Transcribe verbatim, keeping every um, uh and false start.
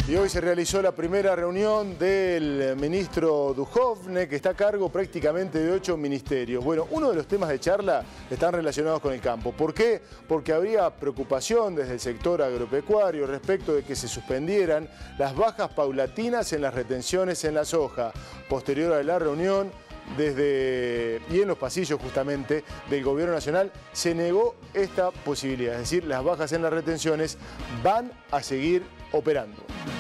Y hoy se realizó la primera reunión del ministro Duhovne, que está a cargo prácticamente de ocho ministerios. Bueno, uno de los temas de charla están relacionados con el campo. ¿Por qué? Porque habría preocupación desde el sector agropecuario respecto de que se suspendieran las bajas paulatinas en las retenciones en la soja. Posterior a la reunión, desde y en los pasillos justamente del Gobierno Nacional, se negó esta posibilidad. Es decir, las bajas en las retenciones van a seguir operando.